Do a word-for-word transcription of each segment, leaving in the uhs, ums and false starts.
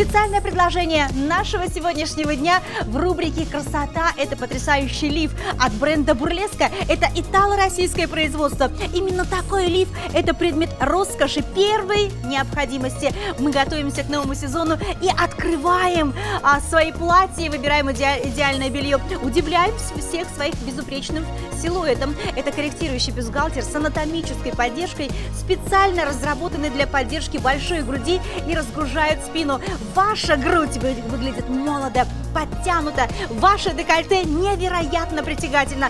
Специальное предложение нашего сегодняшнего дня в рубрике «Красота» – это потрясающий лиф от бренда Бурлеска. Это итало-российское производство. Именно такой лиф – это предмет роскоши первой необходимости. Мы готовимся к новому сезону и открываем а, свои платья, выбираем иде идеальное белье. Удивляем всех своих безупречным силуэтом. Это корректирующий бюстгальтер с анатомической поддержкой, специально разработанный для поддержки большой груди и разгружает спину. Ваша грудь выглядит молодо, подтянуто, ваше декольте невероятно притягательно.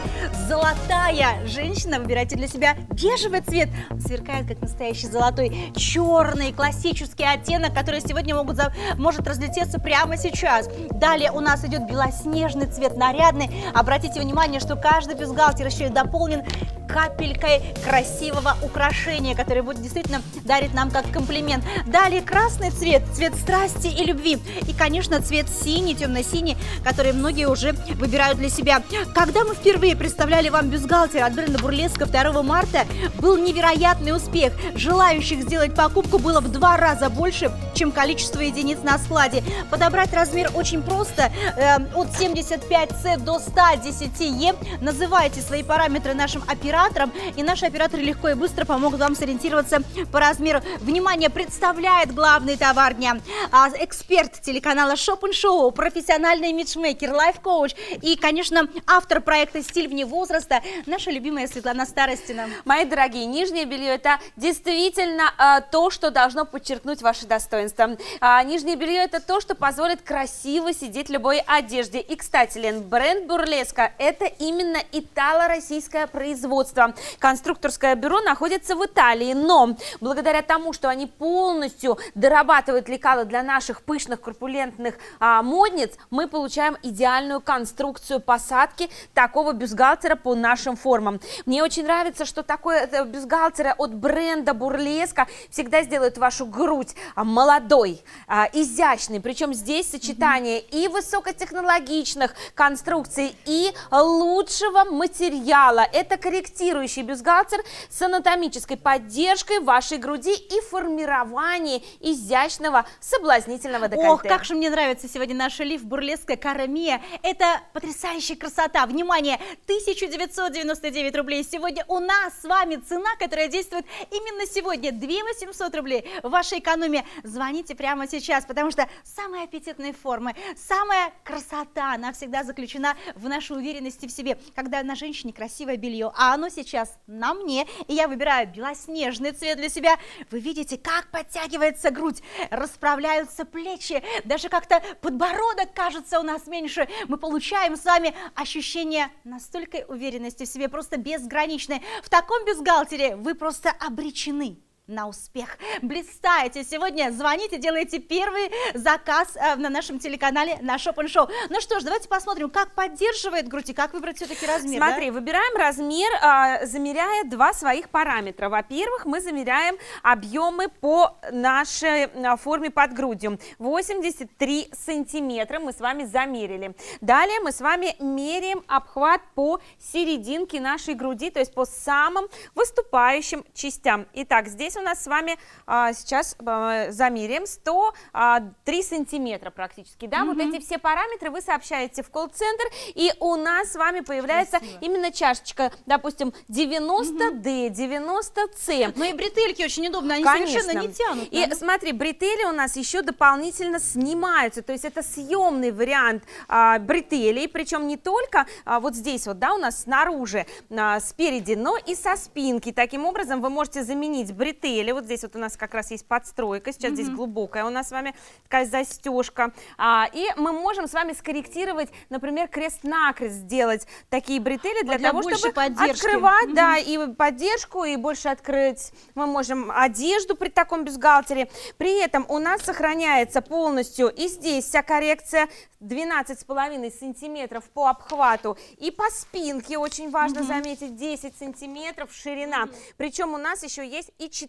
Золотая женщина, выбирайте для себя бежевый цвет, сверкает как настоящий золотой. Черный классический оттенок, который сегодня могут, может разлететься прямо сейчас. Далее у нас идет белоснежный цвет, нарядный. Обратите внимание, что каждый бюстгальтер еще и дополнен капелькой красивого украшения, которое будет действительно дарить нам как комплимент. Далее красный цвет, цвет страсти и любви. И, конечно, цвет синий, темно-синий, который многие уже выбирают для себя. Когда мы впервые представляли вам бюстгальтер от бренда Бурлеска второго марта, был невероятный успех. Желающих сделать покупку было в два раза больше, чем количество единиц на складе. Подобрать размер очень просто. Э, от семьдесят пять цэ до ста десяти е. Называйте свои параметры нашим операторам, и наши операторы легко и быстро помогут вам сориентироваться по размеру. Внимание, представляет главный товар дня а, эксперт телеканала Шоп энд Шоу, профессиональный имиджмейкер, лайф-коуч и, конечно, автор проекта «Стиль вне возраста», наша любимая Светлана Старостина. Мои дорогие, нижнее белье – это действительно а, то, что должно подчеркнуть ваше достоинство. А, нижнее белье – это то, что позволит красиво сидеть в любой одежде. И, кстати, Лен, бренд Бурлеска – это именно итало-российское производство. Конструкторское бюро находится в Италии, но благодаря тому, что они полностью дорабатывают лекала для наших пышных, корпулентных а, модниц, мы получаем идеальную конструкцию посадки такого бюстгальтера по нашим формам. Мне очень нравится, что такое бюстгальтер от бренда Бурлеска всегда сделает вашу грудь а, молодой, а, изящной, причем здесь сочетание mm-hmm. и высокотехнологичных конструкций, и лучшего материала. Это корректирующий бюстгальтер с анатомической поддержкой вашей груди и формирование изящного соблазнительного декольте. Ох, как же мне нравится сегодня наш лиф Бурлеска Cara Mia. Это потрясающая красота. Внимание, тысяча девятьсот девяносто девять рублей. Сегодня у нас с вами цена, которая действует именно сегодня. две тысячи восемьсот рублей. Ваша экономия. Звоните прямо сейчас, потому что самые аппетитные формы, самая красота, она всегда заключена в нашей уверенности в себе. Когда на женщине красивое белье, а оно сейчас на мне, и я выбираю белоснежный цвет для себя, вы видите, как подтягивается грудь, расправляются плечи, даже как-то подбородок кажется у нас меньше. Мы получаем с вами ощущение настолько уверенности в себе, просто безграничное. В таком бюстгальтере вы просто обречены на успех. Блистаете сегодня, звоните, делайте первый заказ э, на нашем телеканале на Шоп энд Шоу. Ну что ж, давайте посмотрим, как поддерживает грудь и как выбрать все-таки размер. Смотри, да? выбираем размер, э, замеряя два своих параметра. Во-первых, мы замеряем объемы по нашей э, форме под грудью. восемьдесят три сантиметра мы с вами замерили. Далее мы с вами меряем обхват по серединке нашей груди, то есть по самым выступающим частям. Итак, здесь у нас с вами а, сейчас а, замеряем сто три сантиметра практически, да, mm-hmm. вот эти все параметры вы сообщаете в колл-центр, и у нас с вами появляется Красиво. Именно чашечка, допустим, девяносто дэ, девяносто цэ. Ну и бретельки очень удобно, они Конечно. совершенно не тянут. И да? смотри, бретели у нас еще дополнительно снимаются, то есть это съемный вариант а, бретелей, причем не только а, вот здесь вот, да, у нас снаружи, а, спереди, но и со спинки. Таким образом вы можете заменить бретели. Вот здесь вот у нас как раз есть подстройка, сейчас mm-hmm. здесь глубокая у нас с вами такая застежка. А, и мы можем с вами скорректировать, например, крест-накрест сделать такие бретели для, для того, чтобы поддержки. Открывать, mm-hmm. да, и поддержку, и больше открыть. Мы можем одежду при таком бюстгальтере. При этом у нас сохраняется полностью и здесь вся коррекция, двенадцать с половиной сантиметров по обхвату, и по спинке очень важно mm-hmm. заметить десять сантиметров ширина. Mm-hmm. Причем у нас еще есть и четыре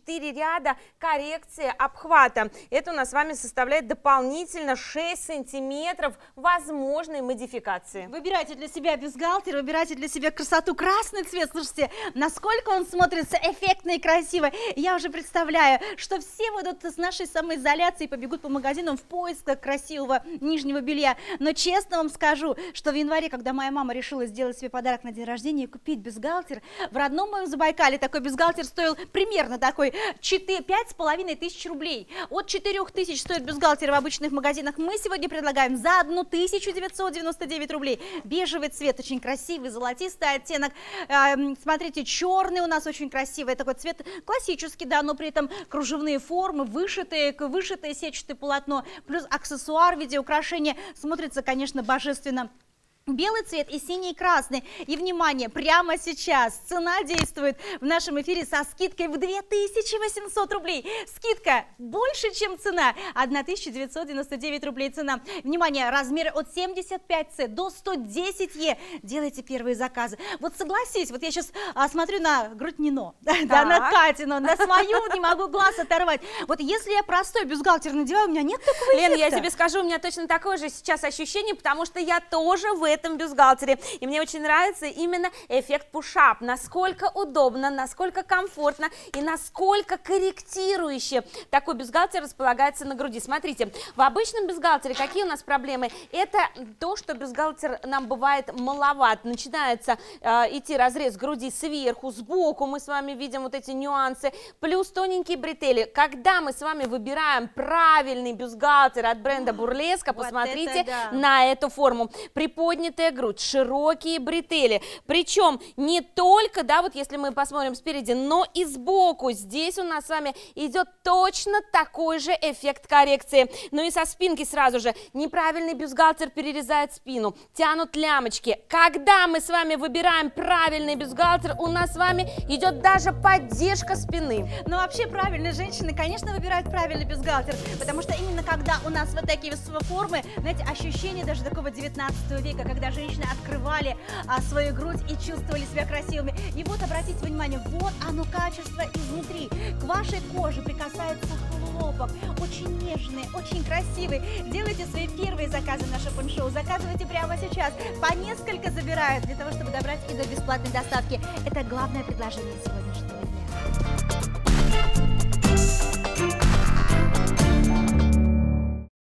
четыре ряда коррекции обхвата. Это у нас с вами составляет дополнительно шесть сантиметров возможной модификации. Выбирайте для себя бюстгальтер, выбирайте для себя красоту. Красный цвет, слушайте, насколько он смотрится эффектно и красиво. Я уже представляю, что все будут с нашей самоизоляции побегут по магазинам в поисках красивого нижнего белья. Но честно вам скажу, что в январе, когда моя мама решила сделать себе подарок на день рождения и купить бюстгальтер, в родном моем Забайкале такой бюстгальтер стоил примерно такой пять с половиной тысяч рублей. От четырёх тысяч стоит бюстгальтер в обычных магазинах. Мы сегодня предлагаем за тысячу девятьсот девяносто девять рублей. Бежевый цвет, очень красивый, золотистый оттенок. Эм, смотрите, черный у нас очень красивый. Такой цвет классический, да, но при этом кружевные формы, вышитые, вышитое сетчатое полотно, плюс аксессуар в виде украшения. Смотрится, конечно, божественно. Белый цвет и синий и красный. И, внимание, прямо сейчас цена действует в нашем эфире со скидкой в две тысячи восемьсот рублей. Скидка больше, чем цена. тысяча девятьсот девяносто девять рублей цена. Внимание, размеры от семьдесят пять цэ до сто десять е. Делайте первые заказы. Вот согласись, вот я сейчас а, смотрю на грудь Нино, да, на Катину, на свою не могу глаз оторвать. Вот если я простой бюстгальтер надеваю, у меня нет такого Лен, эффекта. я тебе скажу, у меня точно такое же сейчас ощущение, потому что я тоже в этом бюстгальтере. И мне очень нравится именно эффект пуш-ап. Насколько удобно, насколько комфортно и насколько корректирующе такой бюстгальтер располагается на груди. Смотрите, в обычном бюстгальтере какие у нас проблемы? Это то, что бюстгальтер нам бывает маловат. Начинается э, идти разрез груди сверху, сбоку. Мы с вами видим вот эти нюансы. Плюс тоненькие бретели. Когда мы с вами выбираем правильный бюстгальтер от бренда Бурлеска, вот посмотрите да. на эту форму. Приподнятая грудь, широкие бретели, причем не только, да, вот если мы посмотрим спереди, но и сбоку. Здесь у нас с вами идет точно такой же эффект коррекции. Ну и со спинки сразу же. Неправильный бюстгальтер перерезает спину, тянут лямочки. Когда мы с вами выбираем правильный бюстгальтер, у нас с вами идет даже поддержка спины. Ну вообще правильные женщины, конечно, выбирают правильный бюстгальтер, потому что именно когда у нас вот такие формы, знаете, ощущение даже такого девятнадцатого века, когда женщины открывали а, свою грудь и чувствовали себя красивыми. И вот, обратите внимание, вот оно качество изнутри. К вашей коже прикасается хлопок, очень нежный, очень красивый. Делайте свои первые заказы на Шопен-шоу, заказывайте прямо сейчас. По несколько забирают для того, чтобы добрать и до бесплатной доставки. Это главное предложение сегодняшнего дня.